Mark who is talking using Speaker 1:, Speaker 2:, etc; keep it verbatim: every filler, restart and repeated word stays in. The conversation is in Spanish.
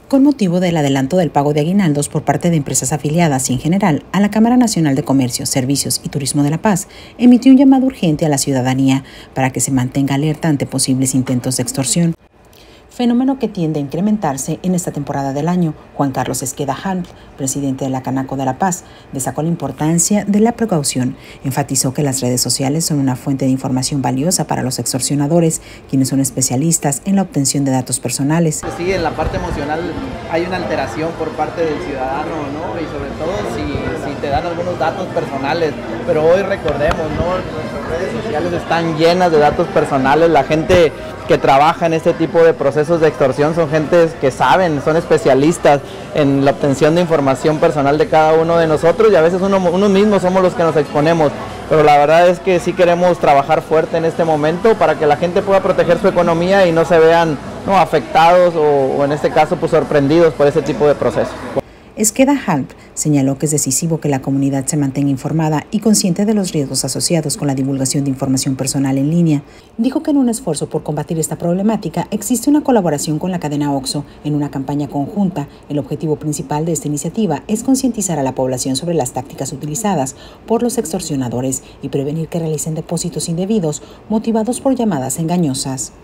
Speaker 1: Con motivo del adelanto del pago de aguinaldos por parte de empresas afiliadas y en general a la Cámara Nacional de Comercio, Servicios y Turismo de La Paz, emitió un llamado urgente a la ciudadanía para que se mantenga alerta ante posibles intentos de extorsión, fenómeno que tiende a incrementarse en esta temporada del año. Juan Carlos Esqueda Hunt, presidente de la Canaco de La Paz, destacó la importancia de la precaución. Enfatizó que las redes sociales son una fuente de información valiosa para los extorsionadores, quienes son especialistas en la obtención de datos personales.
Speaker 2: Sí, en la parte emocional hay una alteración por parte del ciudadano, ¿no? Y sobre todo si, si te dan algunos datos personales. Pero hoy recordemos, ¿no? Nuestras redes sociales están llenas de datos personales. La gente que trabaja en este tipo de procesos de extorsión son gentes que saben, son especialistas en la obtención de información personal de cada uno de nosotros, y a veces uno, uno mismos somos los que nos exponemos. Pero la verdad es que sí queremos trabajar fuerte en este momento para que la gente pueda proteger su economía y no se vean, ¿no?, afectados o, o en este caso pues sorprendidos por ese tipo de procesos.
Speaker 1: Esqueda Halp señaló que es decisivo que la comunidad se mantenga informada y consciente de los riesgos asociados con la divulgación de información personal en línea. Dijo que en un esfuerzo por combatir esta problemática existe una colaboración con la cadena OXXO en una campaña conjunta. El objetivo principal de esta iniciativa es concientizar a la población sobre las tácticas utilizadas por los extorsionadores y prevenir que realicen depósitos indebidos motivados por llamadas engañosas.